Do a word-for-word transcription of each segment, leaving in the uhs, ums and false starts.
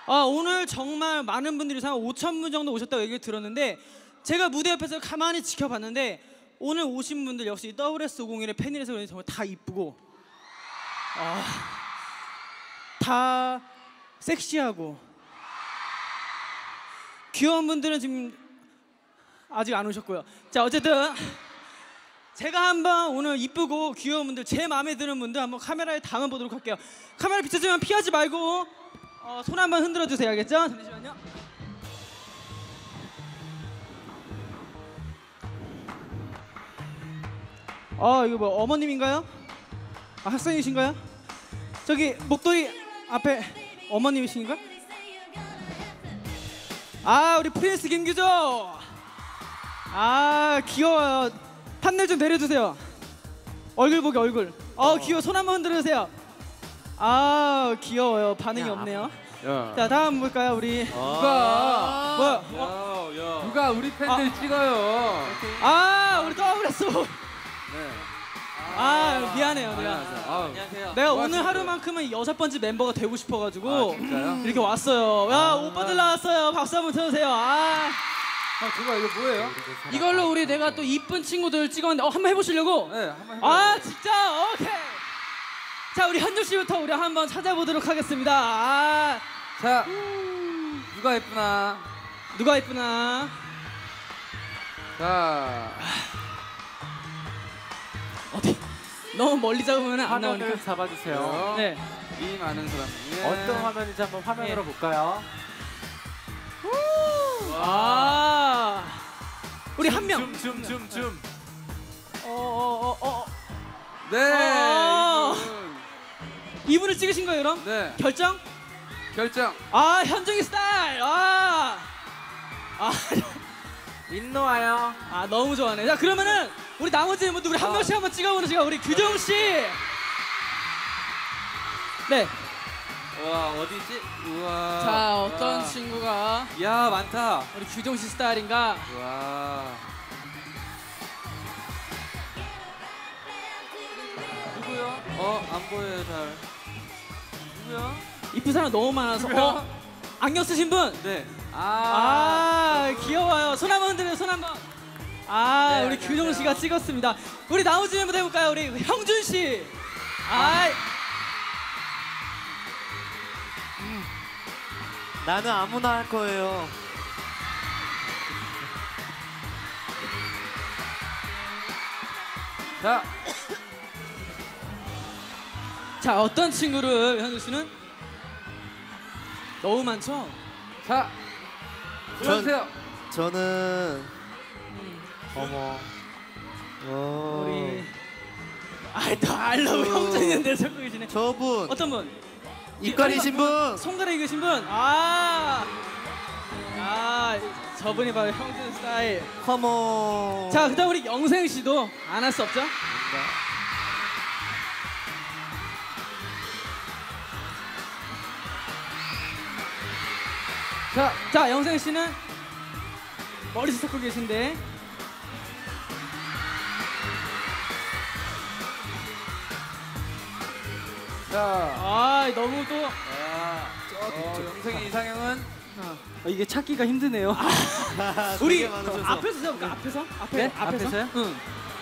아, 오늘 정말 많은 분들이 한 오천 분 정도 오셨다고 얘기 들었는데 제가 무대 옆에서 가만히 지켜봤는데 오늘 오신 분들 역시 더블유에스 오공일의 팬이라서 그런지 정말 다 이쁘고 아, 다 섹시하고 귀여운 분들은 지금 아직 안 오셨고요. 자, 어쨌든 제가 한번 오늘 이쁘고 귀여운 분들, 제 마음에 드는 분들 한번 카메라에 담아보도록 할게요. 카메라 비춰지면 피하지 말고 어, 손 한번 흔들어 주세요. 알겠죠? 잠시만요. 아, 이거 뭐 어머님인가요? 아, 학생이신가요? 저기 목도리 앞에 어머님이신가? 아, 우리 프린스 김규조. 아, 귀여워요. 판넬 좀 내려주세요. 얼굴 보기 얼굴. 어, 귀여워. 손 한번 흔들으세요. 아, 귀여워요. 반응이 야, 없네요. 야. 자, 다음 볼까요, 우리? 누가? 뭐야? 야, 어? 야. 누가 우리 팬들 아. 찍어요? 아, 우리 더블유에스. 네. 아, 미안해요, 내가. 아, 안녕하세요. 내가 오늘 하루만큼은 여섯 번째 멤버가 되고 싶어가지고 아, 이렇게 왔어요. 야, 아. 오빠들 나왔어요. 박수 한번 쳐주세요. 아. 아, 그거 이거 뭐예요? 이걸로 우리 내가 또 이쁜 친구들 찍었는데, 어, 한번 해보시려고? 네, 한번 해봐요. 아, 진짜? 오케이. 자, 우리 현주 씨부터 우리 한번 찾아보도록 하겠습니다. 아. 자, 누가 예쁘나? 누가 예쁘나? 자, 어디? 너무 멀리 잡으면 안 나오니까. 화면을 잡아주세요. 네. 이 많은 사람 중에 어떤 화면인지 한번 화면으로 네. 볼까요? 아. 우리 한 명. 줌, 줌, 줌. 어, 어, 어, 어. 네. 어. 이분. 이분을 찍으신 거예요, 그럼? 네. 결정? 결정. 아, 현정이 스타일. 아. 아. 인노와요. 아, 너무 좋아하네. 자, 그러면은 우리 나머지 멤버들 우리 한 아. 명씩 한번 찍어보는 시간. 우리 규정 씨. 네. 와, 어디지? 우와. 자, 어떤 우와. 친구가 야, 많다. 우리 규정 씨 스타일인가? 와. 누구요? 어, 안 보여요, 잘. 누구요? 이쁜 사람 너무 많아서. 누구야? 어? 안경 쓰신 분? 네. 아, 아, 귀여워요. 손 한번 흔들어요, 손 한번. 아, 네, 우리 안녕하세요. 규정 씨가 찍었습니다. 우리 나머지 멤버 해볼까요? 우리 형준 씨. 아, 나는 아무나 할 거예요. 자, 자, 어떤 친구를 현준 씨는? 너무 많죠? 자, 들어주세요. 저는 어머. 오. 우리 아이, 더 알러브 어. 형준인데 자꾸 계시네. 저분 어떤 분? 입가리신 분. 손가락이 계신 분. 아, 아, 저분이 바로 형준 스타일. 컴온. 자, 그다음 우리 영생 씨도 안 할 수 없죠? 자, 자, 영생 씨는 머리 숱하고 계신데. 자. 아, 너무 또 아, 어, 영생이 이상형은 어, 이게 찾기가 힘드네요. 우리 앞에서 잡을까? 앞에서? 앞에, 네? 앞에서? 앞에서요? 응.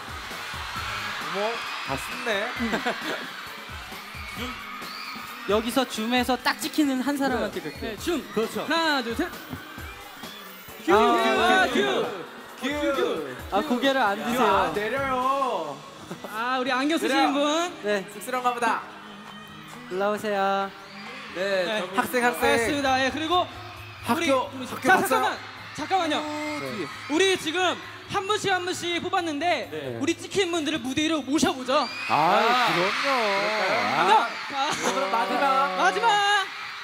뭐, 다 쓴네. 여기서 줌에서 딱 찍히는 한 사람한테 네, 그렇게. 춤. 그렇죠. 하나, 둘, 셋. 큐, 아, 큐, 큐, 큐. 큐. 큐. 아 고개를 안 아, 드세요. 내려요. 아, 우리 안경 쓰신 그래요. 분. 네, 쑥스러운가 보다. 올라오세요. 네, 네. 저분 학생 학생. 알겠습니다. 예, 그리고 우리 학교, 우리- 학교 자, 갔어요? 잠깐만. 잠깐만요. 네. 우리 지금 한 분씩 한 분씩 뽑았는데 네. 우리 찍힌 분들을 무대 위로 모셔보죠. 아, 그럼요. 한 명. 자, 그럼 마지막. 마지막.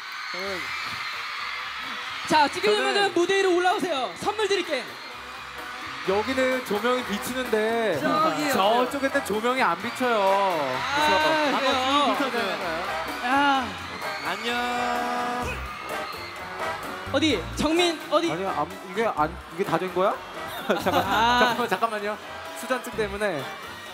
자, 찍히는 저는- 분들 무대 위로 올라오세요. 선물 드릴게. 여기는 조명이 비치는데 저기요. 저쪽에는 조명이 안 비쳐요. 아, 그래요. 야, 안녕. 어디? 정민 어디? 아니야, 안, 이게 안 이게 다 된 거야? 잠깐, 아. 잠깐만, 잠깐만요. 수전증 때문에.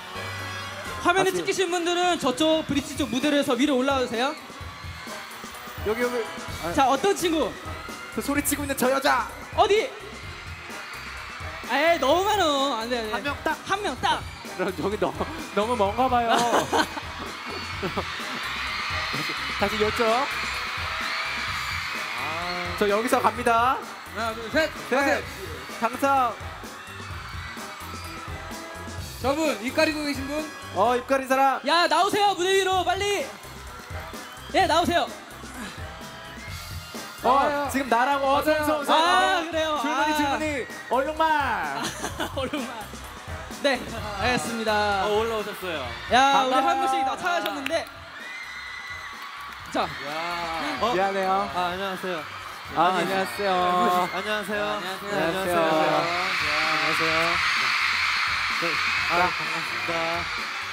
화면에 다시. 찍히신 분들은 저쪽 브릿지 쪽 무대로 해서 위로 올라오세요. 여기 여기. 자, 어떤 친구? 그 소리치고 있는 저 여자. 어디? 에이, 너무 많어. 안 돼, 안 돼. 한 명 딱. 한 명 딱. 그럼 저기 너무 너무 먼가 봐요. 다시 이쪽. 저 여기서 갑니다. 하나 둘 셋. 네. 당첨. 저분 입 가리고 계신 분. 어 입가린 사람. 야, 나오세요. 무대 위로 빨리. 예, 나오세요. 어 지금 나라고 어서 오세요. 오세요. 아, 그래요. 줄무늬 아. 줄무늬 얼룩말. 얼룩말. 네, 알겠습니다. 어, 올라오셨어요. 야, 우리 반가워요. 한 분씩 나타나셨는데. 자, 어? 미안해요. 아, 안녕하세요. 아 안녕하세요. 안녕하세요. 안녕하세요. 안녕하세요. 아 반갑습니다.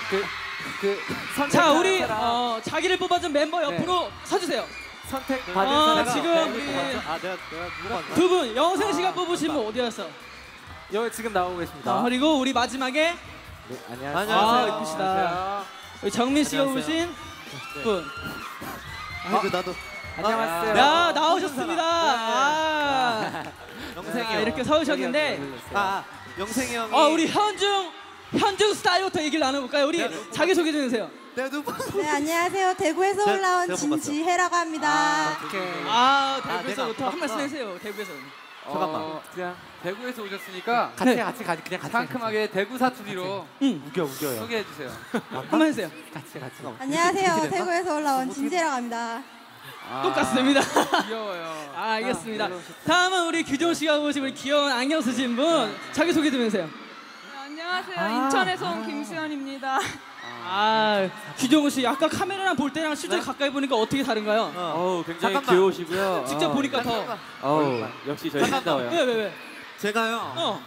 그그 선택. 자, 우리 어, 자기를 뽑아준 멤버 옆으로 서주세요. 선택 받은 어, 사람. 지금 우리 아 내가 내가 누가 봤나? 두 분 영생 씨가 뽑으신 분 어디 갔어? 여기 지금 나오고 계십니다. 아, 그리고 우리 마지막에 네, 안녕하세요. 안녕하세요. 아, 이쁘시다. 안녕하세요. 우리 정민 씨가 안녕하세요. 뽑으신 분. 아이고 나도. 안녕하세요. 야, 나오셨습니다. 아, 영생이 자, 형. 이렇게 서주셨는데, 아 영생이 형이. 어, 우리 현중 현중 스타일부터 얘기를 나눠볼까요? 우리 네. 자기 소개 좀 해주세요. 내가 누구? 네, 안녕하세요. 대구에서 제가- 올라온 제가 못 봤어요. 진지혜라고 합니다. 오케이. 아, 내가 대구에서부터 안 한 말씀 봤구나. 해주세요. 대구에서. 잠깐만. 어, 그냥 대구에서 오셨으니까 같이 네. 같이 같이 그냥 같이 상큼하게 대구 사투리로 응, 우겨 우겨요. 소개해 주세요. 한번 해주세요. 같이 같이. 안녕하세요. 대구에서 올라온 진지혜라고 합니다. 똑같습니다. 귀여워요. 아, 알겠습니다. 다음은 우리 규종 씨가 보신 우리 귀여운 안경 쓰신 분 자기 소개 좀 해주세요. 안녕하세요. 아. 인천에서 온 김수현입니다. 아, 규종 씨 아까 카메라랑 볼 때랑 실제 네? 가까이 보니까 어떻게 다른가요? 어. 어우, 굉장히 잠깐만. 귀여우시고요. 직접 어, 보니까 더. 어우, 역시 저희 잠깐만. 신다워요. 왜, 왜, 왜? 제가요. 어,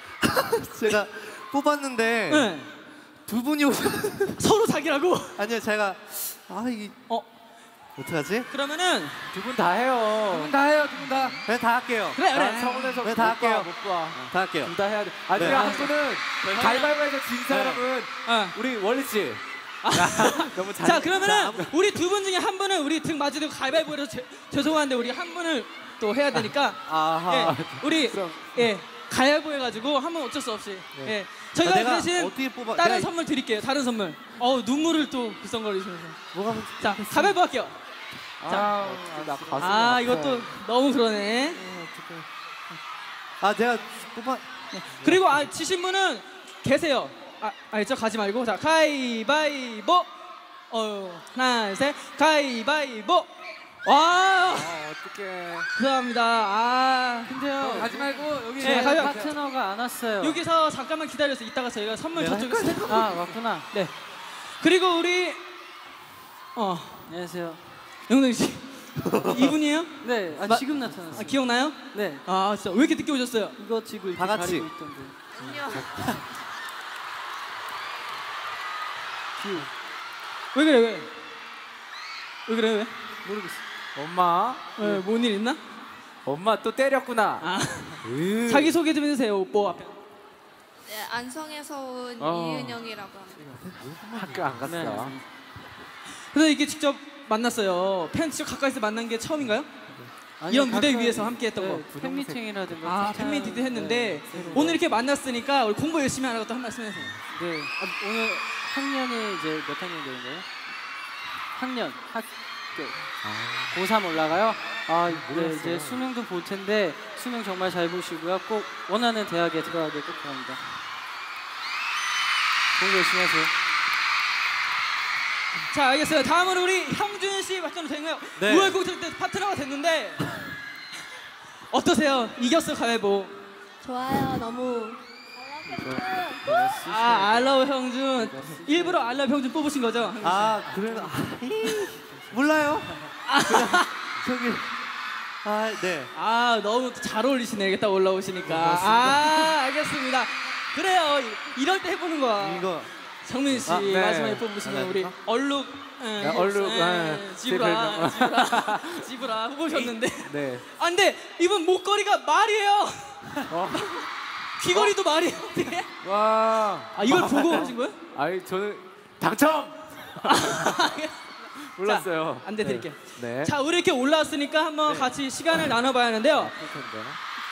제가 뽑았는데 네. 두 분이 오셨. 서로 사귀라고? 아니요 제가 아 이게 어, 어떡하지? 그러면은 두 분 다 해요. 두 분 다 해요, 두 분 다. 네 다 할게요. 그래, 그래. 난 서울에서 네, 다 할게요. 못 봐. 다 할게요. 둘 다 해야 돼. 아니 네. 한 분은 가위바위보에서 진 사람은 어. 우리 원리 씨. 너무 잘. 자, 그러면은 우리 두 분 중에 한 분은 우리 등 맞이대고 가위바위보로 제- 죄송한데 우리 한 분을 또 해야 되니까 아하. 예, 우리 그럼. 예, 가위바위보 해가지고 한 번 어쩔 수 없이 예, 저희가 아, 내가 대신 어떻게 뽑아? 다른 내가 선물 드릴게요. 다른 선물. 어, 눈물을 또 글썽거리시면서. 뭐가 먼저? 자, 가위바위보 할게요. 아, 나 가슴이 아, 아파. 이것도 너무 그러네. 아 내가 뽑아. 그리고 아, 지신 분은 계세요. 아, 알죠? 가지 말고. 자, 가위바위보. 어, 하나, 셋. 가위바위보. 와, 아, 어떡해. 감사합니다. 아, 근데요, 가지 말고 여기 네, 제 가요. 파트너가 안 왔어요. 여기서 잠깐만 기다려서 이따가 저희가 선물 내가 저쪽에 서 아, 왔구나. 네. 그리고 우리 어, 안녕하세요. 영동 씨. 이분이에요? 네, 아, 마- 지금 나타났어요. 아, 기억나요? 네, 아, 진짜 왜 이렇게 늦게 오셨어요? 이거 지고 이렇게 다 같이. 가리고 있던데. 왜 그래 왜? 왜 그래 왜? 모르겠어. 엄마. 왜, 뭔 일 있나? 엄마 또 때렸구나. 아, 자기 소개 좀 해주세요. 오빠 앞에. 네, 안성에서 온 어. 이은영이라고 합니다. 학교 안 갔어. 네. 그래서 이게 직접 만났어요. 팬 직접 가까이서 만난 게 처음인가요? 아니, 이런 무대 가까이- 위에서 함께 했던 네, 거. 팬미팅이라든가. 아, 칭찬- 팬미팅도 했는데 네, 오늘 이렇게 만났으니까 우리 공부 열심히 하라고 또 한 말씀 해주세요. 네, 아, 오늘 학년이 이제 몇 학년 되는 거예요? 학년, 학교. 고삼 올라가요? 아, 네, 이제 수능도 볼 텐데 수능 정말 잘 보시고요. 꼭 원하는 대학에 들어가길 꼭 바랍니다. 공부 열심히 하세요. 자, 알겠어요. 다음으로 우리 형준 씨 맞춰도 되나요? 네. 우월 공천 때 파트너가 됐는데 어떠세요? 이겼어 가위바위보. 좋아요. 너무. 아, 알러브 형준. 일부러 알러브 형준 뽑으신 거죠? 아 그래. 아, 이, 몰라요. 그냥 저기. 아 네. 아, 너무 잘 어울리시네. 이게 딱 올라오시니까. 아, 알겠습니다. 그래요. 이- 이럴 때 해보는 거야. 이거 정민 씨 아, 네. 마지막에 뽑으시면 아, 우리 네. 얼룩 에, 네, 얼룩, 에, 네. 지브라 제 지브라 지브라 뽑으셨는데 네. 아 근데 이분 목걸이가 말이에요. 어. 귀걸이도 말이에요. 어떻게? 와. 아, 이걸 보고 하신 거예요? 아니 저는 당첨. 몰랐어요. 안대 드릴게요. 네. 자, 우리 이렇게 올라왔으니까 한번 같이 시간을 나눠봐야 하는데요. 아플 텐데.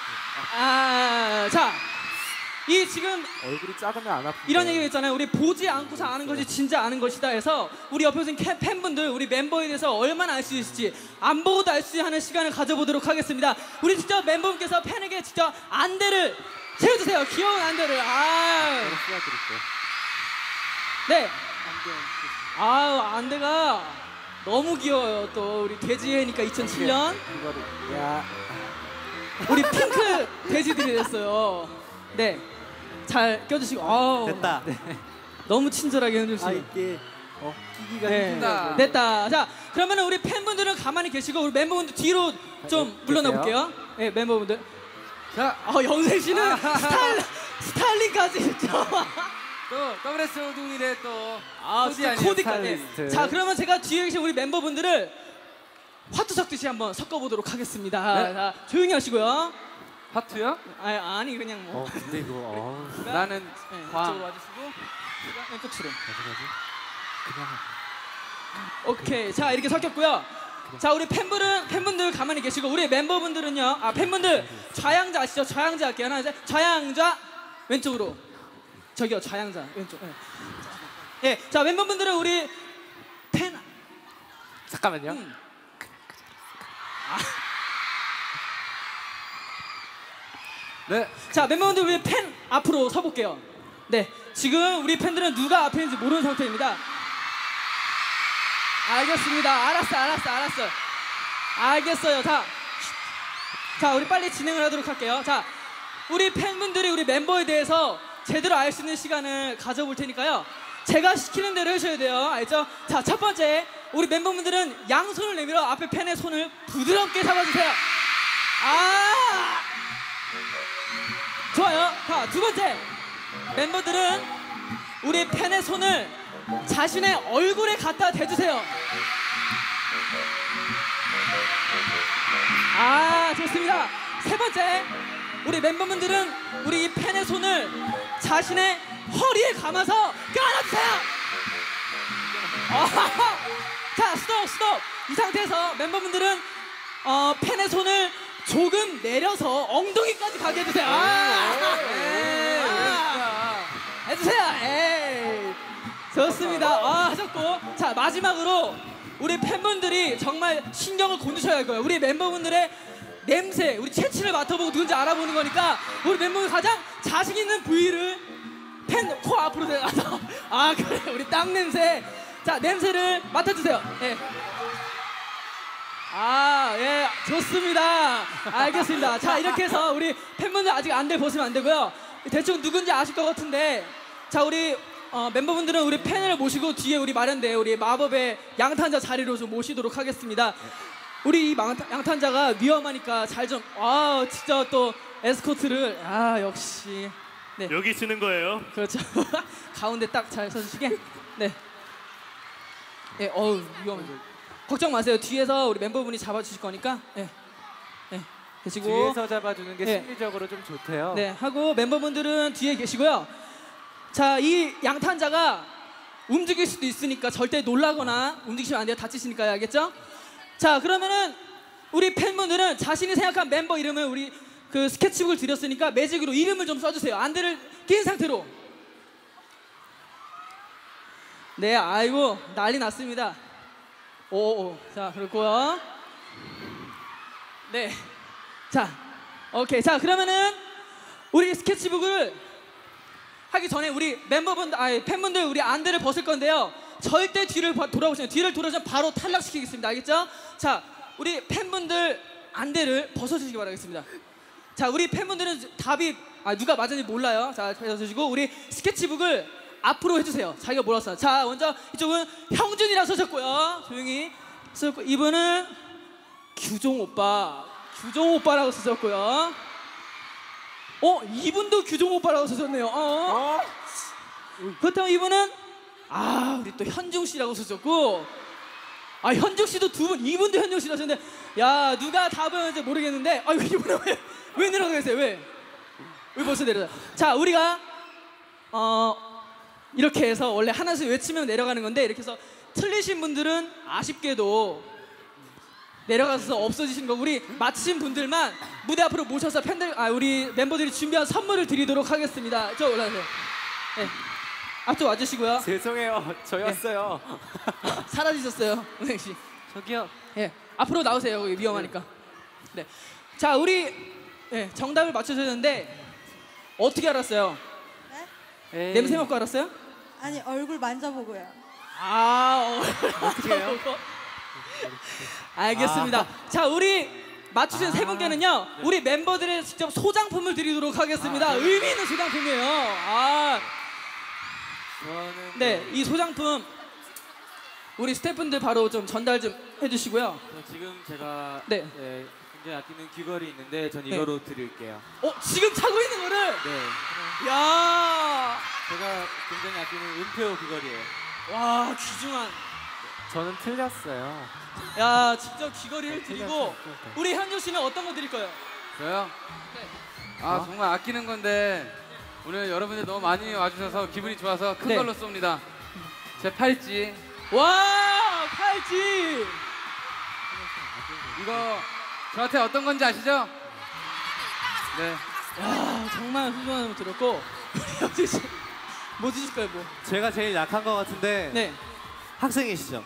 아, 자, 이 지금 얼굴이 작으면 안 아픈데. 이런 얘기가 있잖아요. 우리 보지 않고서 아는 것이 진짜 아는 것이다 해서 우리 옆에 계신 캔- 팬분들 우리 멤버에 대해서 얼마나 알 수 있을지 안 보고도 알 수 있는 시간을 가져보도록 하겠습니다. 우리 직접 멤버분께서 팬에게 직접 안대를 채워주세요. 귀여운 안대를. 아, 씌워드릴게요. 네. 아우, 안대가 너무 귀여워요. 또 우리 돼지해니까 이천칠 년 이거를. 야. 우리 핑크 돼지들이 됐어요. 네. 잘 껴주시고. 아우, 됐다. 너무 친절하게 해주시고. 아 이게 어 끼기가 네. 힘들다. 됐다. 자, 그러면은 우리 팬분들은 가만히 계시고 우리 멤버분들 뒤로 좀 물러나 볼게요. 네, 멤버분들. 자, 어, 영생 씨는 스타일 스타일링까지 했죠. 또 더블 에스 오동일의 또 아, 코디 진짜 아니에요, 코디까지. 스타일리스트. 자, 그러면 제가 뒤에 계신 우리 멤버분들을 화투 섞듯이 한번 섞어보도록 하겠습니다. 네. 자, 조용히 하시고요. 하트요? 아니, 아니 그냥 뭐. 어 근데 이거 어. 나는 네, 광. 이쪽으로 와주시고. 네, 끝으로. 그냥 오케이, 자 이렇게 섞였고요. 자, 우리 팬분은 팬분들 가만히 계시고 우리 멤버분들은요. 아, 팬분들 좌양자 아시죠? 좌양자 할게요. 하나, 둘, 셋. 좌양자 왼쪽으로. 저기요, 좌양자 왼쪽. 네. 네, 자 멤버분들은 우리 팬. 잠깐만요. 음. 네. 자, 멤버분들 우리 팬 앞으로 서볼게요. 네, 지금 우리 팬들은 누가 앞에 있는지 모르는 상태입니다. 알겠습니다. 알았어, 알았어, 알았어. 알겠어요. 자, 자, 우리 빨리 진행을 하도록 할게요. 자, 우리 팬분들이 우리 멤버에 대해서 제대로 알 수 있는 시간을 가져볼 테니까요. 제가 시키는 대로 해주셔야 돼요. 알죠? 자, 첫 번째, 우리 멤버분들은 양손을 내밀어 앞에 팬의 손을 부드럽게 잡아주세요. 아! 좋아요. 자, 두 번째, 멤버들은 우리 팬의 손을 자신의 얼굴에 갖다 대주세요. 아, 좋습니다. 세 번째, 우리 멤버분들은 우리 이 팬의 손을 자신의 허리에 감아서 껴안아주세요. 아, 자, 스톱, 스톱. 이 상태에서 멤버분들은 어, 팬의 손을 조금 내려서 엉덩이까지 가게 해주세요. 아, 네. 아, 해주세요. 에이, 좋습니다. 아, 하셨고, 자, 마지막으로 우리 팬분들이 정말 신경을 곤두셔야 할 거예요. 우리 멤버분들의 냄새, 우리 채취를 맡아보고 누군지 알아보는 거니까 우리 멤버들 가장 자신 있는 부위를 팬 코 앞으로 대가서 아, 그래, 우리 땀 냄새. 자, 냄새를 맡아주세요. 예. 아, 예, 좋습니다. 알겠습니다. 자, 이렇게 해서 우리 팬분들 아직 안대 벗으면 안 되고요. 대충 누군지 아실 것 같은데, 자, 우리 어, 멤버분들은 우리 팬을 모시고 뒤에 우리 마련된 우리 마법의 양탄자 자리로 좀 모시도록 하겠습니다. 우리 이 망타- 양탄자가 위험하니까 잘 좀, 아, 진짜 또 에스코트를, 아, 역시. 네, 여기 쓰는 거예요. 그렇죠. 가운데 딱 잘 서주시게. 네. 예, 어우, 위험해. 걱정 마세요. 뒤에서 우리 멤버분이 잡아주실 거니까. 예, 예, 계시고. 뒤에서 잡아주는 게 네. 심리적으로 좀 좋대요. 네, 하고 멤버분들은 뒤에 계시고요. 자, 이 양탄자가 움직일 수도 있으니까 절대 놀라거나 움직이시면 안 돼요. 다치시니까요. 알겠죠? 자, 그러면은 우리 팬분들은 자신이 생각한 멤버 이름을 우리 그 스케치북을 드렸으니까 매직으로 이름을 좀 써주세요. 안대를 낀 상태로. 네, 아이고, 난리 났습니다. 오, 자, 그렇고요. 네, 자, 오케이. 자, 그러면은 우리 스케치북을 하기 전에 우리 멤버분들, 아니 팬분들 우리 안대를 벗을 건데요. 절대 뒤를 바- 돌아보시면 뒤를 돌아오시면 바로 탈락시키겠습니다. 알겠죠? 자, 우리 팬분들 안대를 벗어주시기 바라겠습니다. 자, 우리 팬분들은 답이 아, 누가 맞은지 몰라요. 자, 벗어주시고 우리 스케치북을 앞으로 해주세요. 자기가 몰랐어요. 자, 먼저 이쪽은 형준이라 쓰셨고요. 조용히 쓰셨고, 이분은 규종 오빠, 규종 오빠라고 쓰셨고요. 어, 이분도 규종 오빠라고 쓰셨네요. 어? 그렇다면 이분은 아, 우리 또 현중 씨라고 쓰셨고, 아, 현중 씨도 두 분, 이분도 현중 씨라고 쓰셨는데, 야, 누가 답은 모르겠는데, 아, 이분은 왜, 왜 내려가 계세요? 왜? 왜 벌써 내려가? 자, 우리가 어 이렇게 해서 원래 하나씩 외치면 내려가는 건데, 이렇게 해서 틀리신 분들은 아쉽게도 내려가서 없어지신 거 우리 맞히신 분들만 무대 앞으로 모셔서 팬들 아 우리 멤버들이 준비한 선물을 드리도록 하겠습니다. 저 올라오세요. 네. 앞쪽 와주시고요. 죄송해요. 저였어요. 사라지셨어요, 은행 씨. 저기요. 예, 앞으로 나오세요. 거기 위험하니까. 네. 자, 우리 예, 정답을 맞춰주셨는데 어떻게 알았어요? 네? 에이. 냄새 맡고 알았어요? 아니 얼굴 만져보고요. 아, 어떻게 해요? 알겠습니다. 자, 우리 맞추신 세 분께는요, 우리 멤버들의 직접 소장품을 드리도록 하겠습니다. 의미 있는 소장품이에요. 아, 저는 네, 이 소장품 우리 스태프분들 바로 좀 전달 좀 해주시고요. 저 지금 제가 네. 네, 굉장히 아끼는 귀걸이 있는데 전 네. 이거로 드릴게요. 어, 지금 차고 있는 거를? 네. 야, 제가 굉장히 아끼는 은폐호 귀걸이에요. 와, 귀중한. 저는 틀렸어요. 야, 직접 귀걸이를 드리고 우리 현주 씨는 어떤 거 드릴 거예요? 저요? 네. 아 정말 아끼는 건데 오늘 여러분들 너무 많이 와주셔서 기분이 좋아서 큰 네. 걸로 쏩니다. 제 팔찌 와, 팔찌. 이거 저한테 어떤 건지 아시죠? 네. 야, 정말 훌륭한 거 들었고 우리 현주 씨 뭐 주실 거예요, 뭐? 제가 제일 약한 것 같은데 네. 학생이시죠?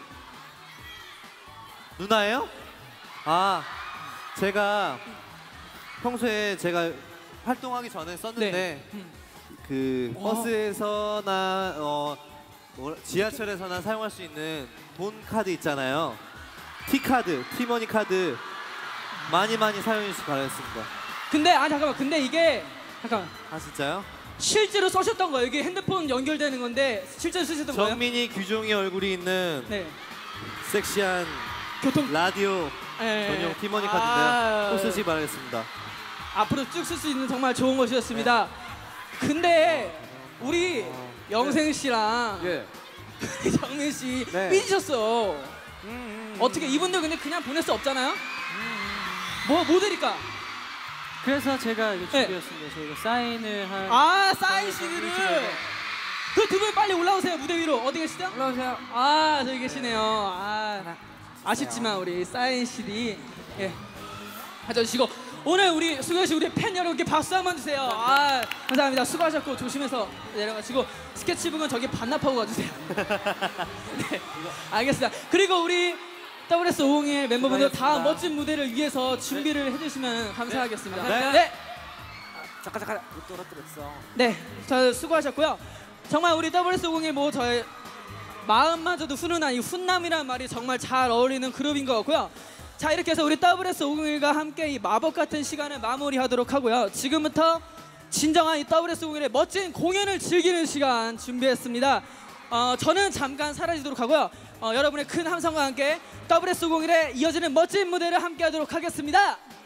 누나예요? 아, 제가 평소에 제가 활동하기 전에 썼는데 네. 음. 그 와. 버스에서나 어, 뭐라- 지하철에서나 사용할 수 있는 돈 카드 있잖아요. T 카드, 티머니 카드 많이 많이 사용해 주시기 바라겠습니다. 근데 아 잠깐만. 근데 이게 잠깐 아 진짜요? 실제로 써셨던 거예요. 이게 핸드폰 연결되는 건데 실제로 쓰셨던 거예요? 정민이, 규종이 얼굴이 있는 네. 섹시한 교통 라디오 예, 전용 예. 티머니 아, 카드인데요. 꼭 쓰시기 바라겠습니다. 앞으로 쭉 쓸 수 있는 정말 좋은 것이었습니다. 근데 우리 영생 씨랑 예. 정민 씨 네. 삐지셨어. 어떻게 이분들 근데 그냥 보낼 수 없잖아요? 뭐, 뭐 드릴까? 그래서 제가 이거 네. 준비했습니다. 저희가 사인을 할. 아, 사인 씨들을. 그 두 분 빨리 올라오세요. 무대 위로. 어디 계시죠? 올라오세요. 아, 저기 계시네요. 아, 아쉽지만 우리 사인 씨디 예, 가져주시고 오늘 우리 수고하신 우리 팬 여러분께 박수 한번 주세요. 아, 감사합니다. 수고하셨고 조심해서 내려가시고 스케치북은 저기 반납하고 가주세요. 네, 알겠습니다. 그리고 우리 더블유에스 오십일 멤버분들 다음 멋진 무대를 위해서 준비를 해주시면 감사하겠습니다. 네. 네. 잠깐 잠깐 못 떨어뜨렸어. 네, 저 수고하셨고요. 정말 우리 더블유에스 오십일 뭐 저의 마음마저도 훈훈한 이 훈남이라는 말이 정말 잘 어울리는 그룹인 것 같고요. 자, 이렇게 해서 우리 더블유에스 오십일과 함께 이 마법 같은 시간을 마무리하도록 하고요. 지금부터 진정한 이 더블유에스 오십일의 멋진 공연을 즐기는 시간 준비했습니다. 어, 저는 잠깐 사라지도록 하고요. 어, 여러분의 큰 함성과 함께 더블유에스 오십일에 이어지는 멋진 무대를 함께하도록 하겠습니다.